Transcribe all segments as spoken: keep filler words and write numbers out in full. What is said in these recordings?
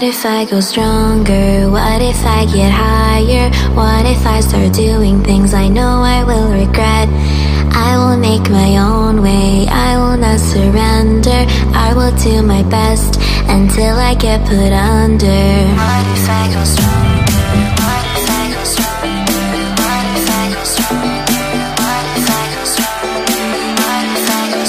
What if I go stronger? What if I get higher? What if I start doing things I know I will regret? I will make my own way, I will not surrender. I will do my best until I get put under. What if I go stronger? What if I go stronger? What if I go stronger? What if I go stronger? What if I go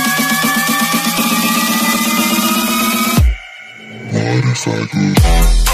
What if I go